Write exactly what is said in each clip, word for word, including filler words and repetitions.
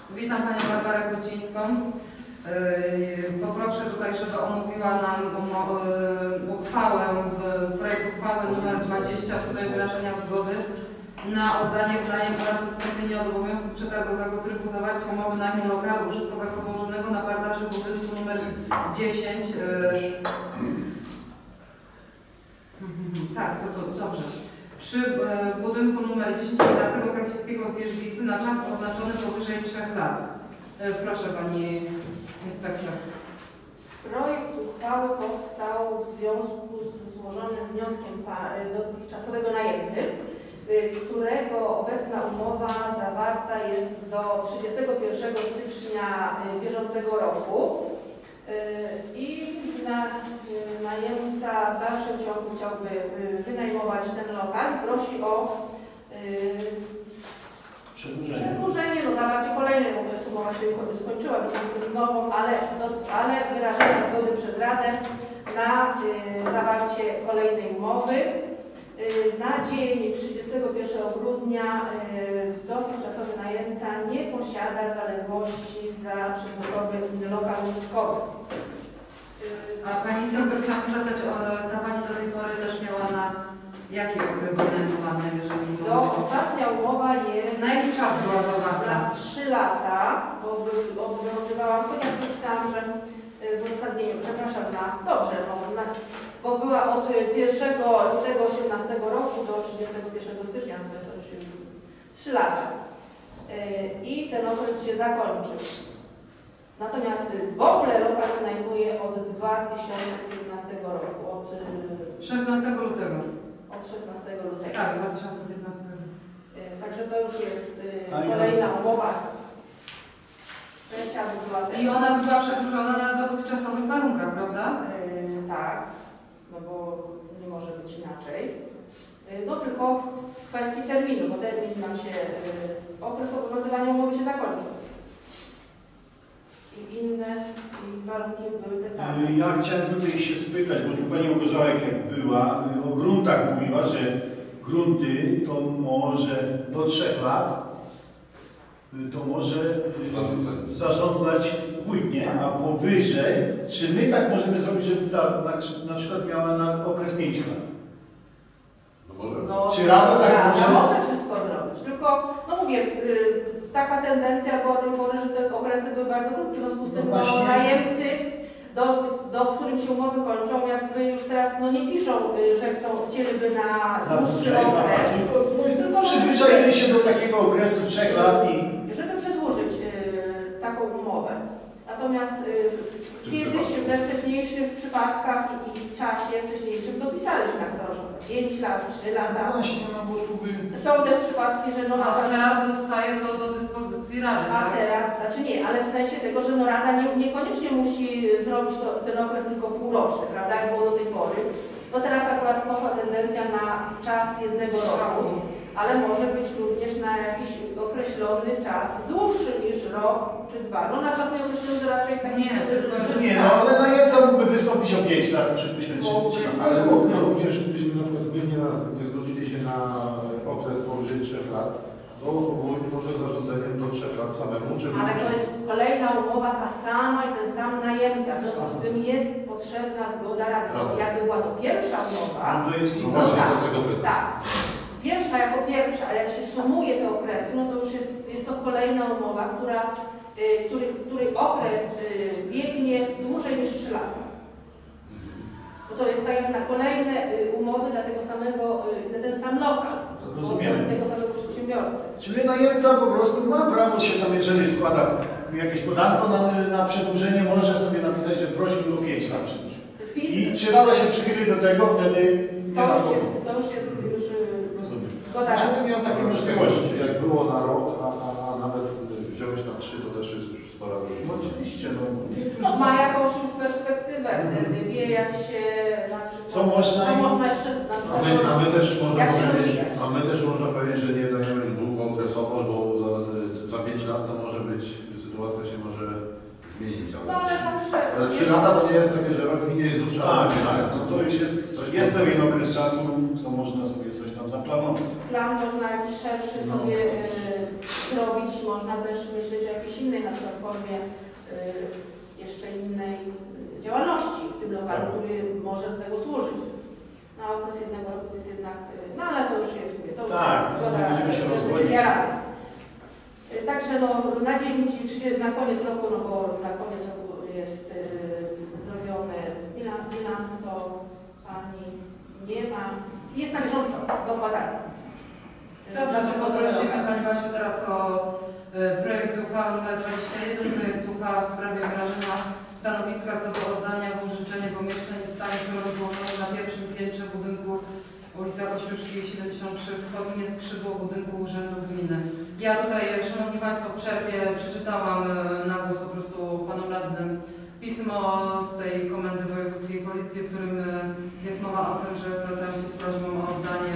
Witam Panią Barbarę Krucińską. Poproszę tutaj, żeby omówiła nam uchwałę, projekt uchwały numer dwadzieścia w sprawie wyrażenia zgody na oddanie w najem oraz odstąpienie od obowiązku przetargowego trybu zawarcia umowy na najmu lokalu użytkowego położonego na parterze budynku numer dziesięć. Tak, to, to dobrze. Przy budynku numer dziesięć Ignacego Kraśnickiego w Wierzbicy na czas oznaczony powyżej trzech lat. Proszę Pani Inspektor. Projekt uchwały powstał w związku z złożonym wnioskiem dotychczasowego najemcy, którego obecna umowa zawarta jest do trzydziestego pierwszego stycznia bieżącego roku i na, najemca w dalszym ciągu chciałby wynajmować ten lokal i prosi o Przedłużenie. Przedłużenie do zawarcia kolejnej, bo to jest umowa się skończyła, więc nową, ale, do, ale wyrażenie zgody przez Radę na y, zawarcie kolejnej umowy. Y, na dzień trzydziestego pierwszego grudnia y, dotychczasowy najemca nie posiada zaległości za przedmiotowy lokal użytkowy. A Pani Inspektor, chciałam zapytać, ta Pani do tej pory też miała na jaki okres wynajmowane, jeżeli to Do, ostatnia umowa jest na jaki czas była zawarta? Na trzy lata, bo obowiązywałam, chociaż napisałam, że w uzasadnieniu, przepraszam, na dobrze, no, na, bo była od pierwszego lutego osiemnastego roku do trzydziestego pierwszego stycznia, to jest już trzy lata. I ten okres się zakończył. Natomiast w ogóle lokal wynajmuje od dwa tysiące piętnastego roku, od szesnastego lutego. Od szesnastego lutego. Tak, dwa tysiące piętnastego. Także to już jest y, kolejna umowa. I ona była przedłużona na dotychczasowych warunkach, prawda? Yy, tak, no bo nie może być inaczej. Yy, no tylko w kwestii terminu, bo termin nam się, yy, okres obowiązywania umowy się zakończył. I inne i warunki były te same. Ja chciałem tutaj się spytać, bo tu Pani Małgorzata jak była, o gruntach mówiła, że grunty to może do trzech lat to może zarządzać wójt, nie? A powyżej, czy my tak możemy zrobić, żeby ta na, na przykład miała na okres pięciu lat? No może. No, czy Rada tak Rada może? może wszystko zrobić, tylko, no mówię, yy, taka tendencja była do tej pory, że te okresy były bardzo krótkie, w związku z tym No no, najemcy, do, do którym się umowy kończą, jakby już teraz no, nie piszą, yy, że chcą, chcieliby na dłuższy okres. Tylko przyzwyczaili się do takiego okresu trzech lat i... Żeby przedłużyć yy, taką umowę. Natomiast yy, kiedyś we wcześniejszych przypadkach i, i w czasie wcześniejszym dopisali, że tak zarządza pięć lat, trzy lata. Właśnie, no bo tu by... Są też przypadki, że no... A to teraz zostaje to do dyspozycji Rady, A tak? teraz, znaczy nie, ale w sensie tego, że no Rada nie, niekoniecznie musi zrobić to, ten okres tylko półroczny, prawda, jak było do tej pory. No teraz akurat poszła tendencja na czas jednego roku, ale może być również na jakiś określony czas dłuższy niż rok czy dwa. No na czas nieokreślony to raczej tak nie, tylko że Nie, no ale najemca mógłby wystąpić o pięć lat, przypuśćmy, czy... Ale również gdybyśmy na przykład my nie, nie zgodzili się na okres powyżej trzech lat, to wójt może zarządzeniem do trzech lat samemu, czy... Ale to jest kolejna umowa, ta sama i ten sam najemca. W związku z tym jest potrzebna zgoda Rady. Jakby była to pierwsza umowa, No to jest No inna. właśnie, tak, do tego pytam. tak. Pierwsza jako pierwsza, ale jak się sumuje te okresy, no to już jest, jest to kolejna umowa, która, y, który, który okres y, biegnie dłużej niż trzy lata. Bo to jest tak jak na kolejne y, umowy dla tego samego, y, na ten sam lokal, Rozumiemy. tego samego przedsiębiorcy. Czyli najemca po prostu ma prawo się tam, jeżeli składa jakieś podanko na, na przedłużenie, może sobie napisać, że prosi o pięć lat przedłużenia. I czy Rada się przychyli do tego, wtedy nie To ma już jest, problemu. to już jest już Rozumiem. zgoda. Znaczy, bym miał takie możliwości. Jak było na rok, a, a, a nawet wziąłeś na trzy, to też jest już spora No różnica. oczywiście, no. No, ma jakąś już perspektywę wtedy, wie jak się na przykład... Co można co i- można jeszcze na A przykład... my, a my też można Jak się powiedzieć, rozwijać? a my też można powiedzieć, że nie dajemy długookresowo, bo za, za pięć lat to może być, sytuacja się może zmienić. No ale zawsze... Ale trzy lata to nie jest takie, że rok nie jest dłuższy. Tak, tak, no to już jest, jest pewien okres czasu, co można sobie coś tam zaplanować. Plan można jakiś szerszy No. sobie... Yy, zrobić. Można też myśleć o jakiejś innej na przykład formie y, jeszcze innej działalności w tym lokalu, który może do tego służyć. Na okres jednego roku to jest jednak, y, no ale to już jest, mówię, to już Tak, jest zgoda, nie będziemy się rozwodzić. decyzja Rady. Y, Także no, na dzień, na koniec roku, no bo na koniec roku jest y, zrobiony bilans, bilans, to Pani nie ma, jest na bieżąco z opłatami. Dobrze, to poprosimy Pani Basiu teraz o y, projekt uchwały nr dwadzieścia jeden. To jest uchwała w sprawie wyrażenia stanowiska co do oddania w użyczenie pomieszczeń w stanie rozłożonym na pierwszym piętrze budynku ulica Kościuszki siedemdziesiąt trzy wschodnie skrzydło budynku Urzędu Gminy. Ja tutaj, Szanowni Państwo, w przerwie przeczytałam y, na głos po prostu Panom Radnym pismo z tej Komendy Wojewódzkiej Policji, w którym y, jest mowa o tym, że zwracają się z prośbą o oddanie.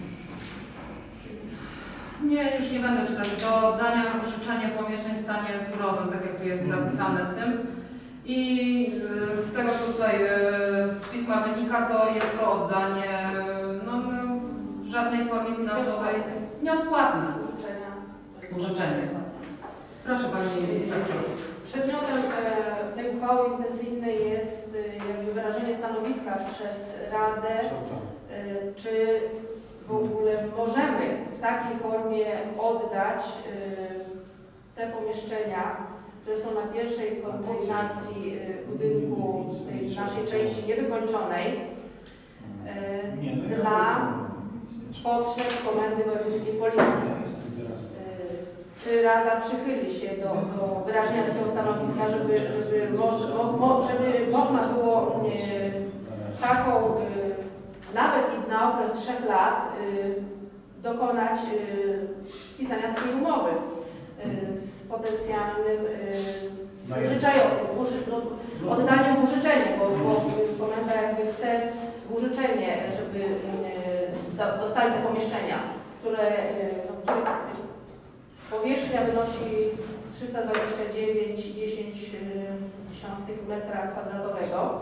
Nie, już nie będę czytać. Do oddania użyczenia pomieszczeń w stanie surowym, tak jak tu jest zapisane w tym. I y, z tego, co tutaj y, z pisma wynika, to jest to oddanie no, w żadnej formie finansowej nieodpłatne. Użyczenia. Użyczenie. Proszę Pani Inspektor. Przedmiotem e, tej uchwały intencyjnej jest e, jakby wyrażenie stanowiska przez Radę, Co tam? e, czy w ogóle możemy w takiej formie oddać e, te pomieszczenia, które są na pierwszej kondygnacji e, budynku tej naszej części niewykończonej e, Nie, no ja dla potrzeb Komendy Wojewódzkiej Policji. Ja jestem teraz. Czy Rada przychyli się do, do wyrażenia takiego stanowiska, żeby, żeby, moż, mo, mo, żeby można było e, taką, e, nawet i na okres trzech lat, e, dokonać e, spisania takiej umowy e, z potencjalnym e, użyczającym, uży, no, oddaniem w użyczenie, bo, bo komenda jakby chce w użyczenie, żeby e, dostali te pomieszczenia, które, e, no, które powierzchnia wynosi trzysta dwadzieścia dziewięć przecinek dziesięć metra kwadratowego.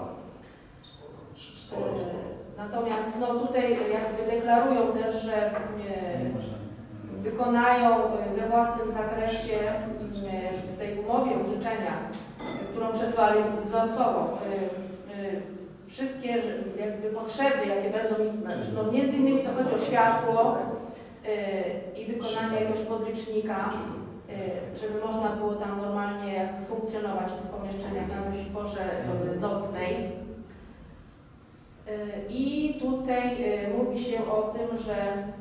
Natomiast no, tutaj jakby deklarują też, że e, wykonają we własnym zakresie e, w tej umowie użyczenia, którą przesłali wzorcowo, e, e, wszystkie jakby potrzeby, jakie będą, znaczy, no, między innymi to chodzi o światło, i wykonanie jakiegoś podlicznika, żeby można było tam normalnie funkcjonować w tych pomieszczeniach na porze nocnej. I tutaj mówi się o tym, że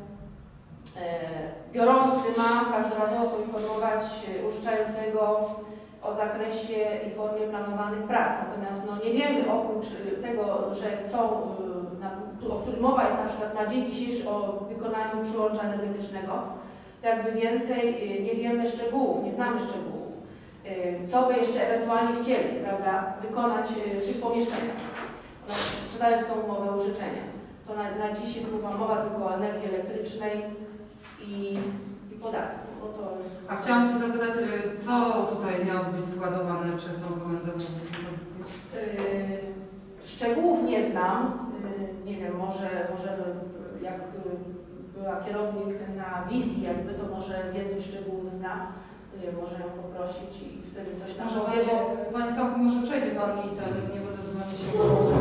biorący ma każdorazowo poinformować użyczającego o zakresie i formie planowanych prac. Natomiast no, nie wiemy, oprócz tego, że chcą, na, o którym mowa jest na przykład na dzień dzisiejszy o wykonaniu przyłącza energetycznego, to jakby więcej nie wiemy szczegółów, nie znamy szczegółów, co by jeszcze ewentualnie chcieli, prawda, wykonać w tych pomieszczeniach. No, czytając tą umowę użyczenia, to na, na dziś jest mowa, mowa tylko o energii elektrycznej i, i podatku. No to jest... A chciałam się zapytać, co tutaj miało być składowane przez tą Komendę Wojewódzkiej Policji? Yy, szczegółów nie znam. Yy, nie wiem, może, może jak była kierownik na wizji, jakby to może więcej szczegółów zna, yy, może ją poprosić i wtedy coś tam Może powie, bo... Panie Sławku, może przejdzie Pan i ten, nie będę dzwonić się.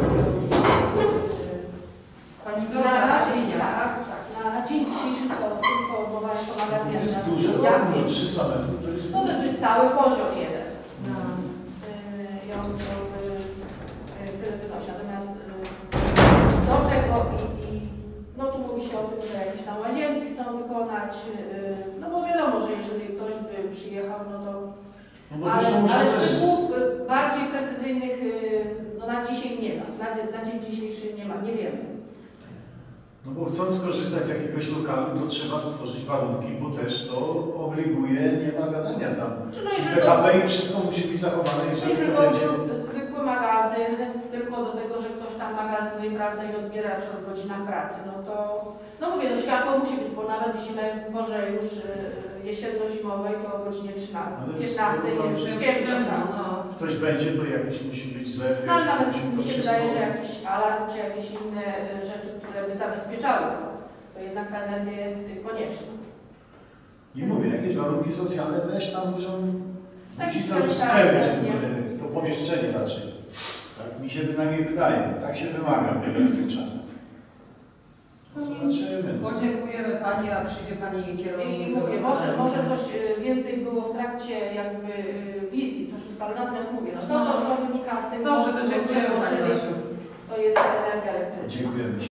Pani Na Dorota razie, Linia, tak, tak? tak. Na, na dzień dzisiejszy to tylko mowa jest o magazynach. Jest duży, no, trzysta metrów. To jest To jest cały poziom jeden. No. Yy, I on to yy, tyle wynosi. Natomiast yy, do czego i, i no tu mówi się o tym, że jakieś tam łazienki chcą wykonać, yy, no bo wiadomo, że jeżeli ktoś by przyjechał, no to no bo ale, też to muszę ale też... szczegółów yy, bardziej precyzyjnych yy, no na dzisiaj nie ma. Na, na dzień dzisiejszy nie ma, nie wiemy. No bo chcąc skorzystać z jakiegoś lokalu, to trzeba stworzyć warunki, bo też to obliguje, nie ma gadania tam. Czy no jeżeli P K to, P i wszystko musi być zachowane, jeżeli jeżeli to to będzie... był zwykły magazyn, tylko do tego, że ktoś tam magazynuje, prawda, i odbiera przed godzinach pracy, no to, no mówię, no światło musi być, bo nawet w zimę, w porze już y, jesienno-zimowej, to o godzinie Ale piętnastej to jest przecież ciemno, ciemno, no. no. Ktoś będzie, to jakiś musi być zlew, No ale nawet musi to mi się wszystko... wydaje, że jakiś alarm, czy jakieś inne y, rzeczy, które by zabezpieczały to, to jednak ta energia jest y, konieczna. Nie mówię, jakieś warunki socjalne też tam muszą, Tak, musi to tak, spełniać tak, ten nie. budynek, to pomieszczenie raczej. Tak mi się bynajmniej wydaje, tak się wymaga w obecnych czasach. No zobaczymy. Podziękujemy Pani, a przyjdzie Pani kierownik. I mówię, może, może coś y, więcej było w trakcie jakby y, wizji, coś ustalone, natomiast mówię, no to, co, co wynika z tego, Dobrze, to dziękujemy że Pani Basiu. to jest energia elektryczna. Dziękujemy.